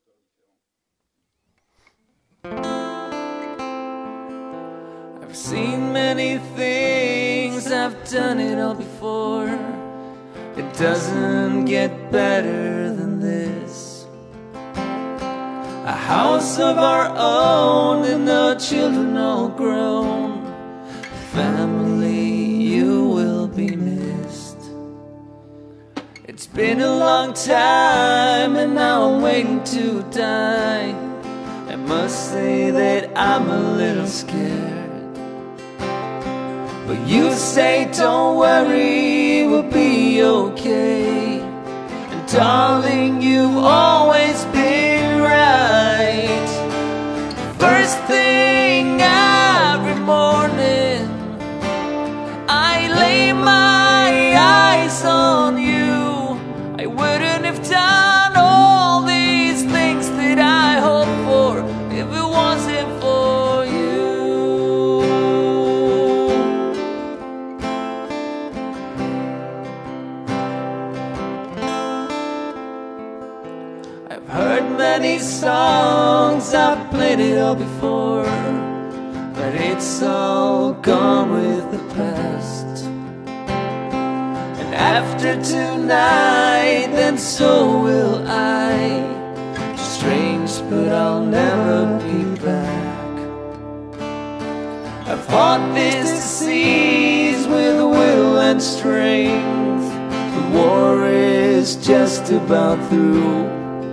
I've seen many things, I've done it all before. It doesn't get better than this. A house of our own and the children all grown. Family, you will be missed. It's been a long time and now I'm waiting to die. I must say that I'm a little scared, but you say don't worry, we'll be okay. And darling, you've always been right. First thing every morning, I lay my eyes on you. I wouldn't have done all these things that I hope for if it wasn't for you. I've heard many songs, I've played it all before, but it's all gone with the past. And after tonight, then so will I. Strange, but I'll never be back. I fought this disease with will and strength. The war is just about through.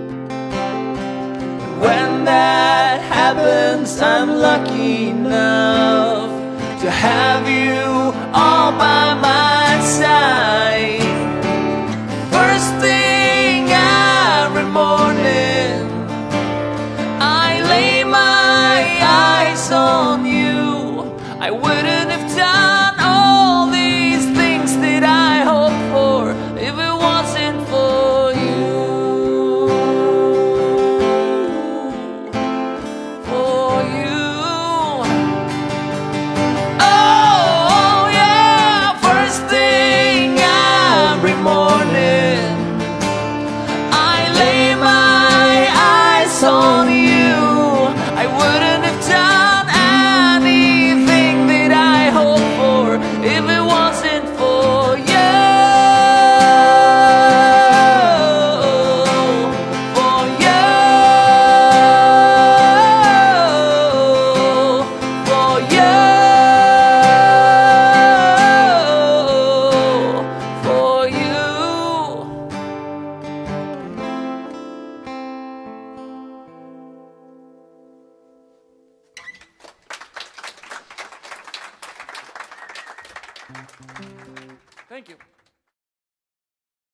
When that happens, I'm lucky enough to have you all by my side. First thing every morning, I lay my eyes on you. I wouldn't have done all these things that I hope for if it wasn't for you. On you, I wouldn't have done anything that I hope for if it wasn't for you. For you. For you. For you. Thank you.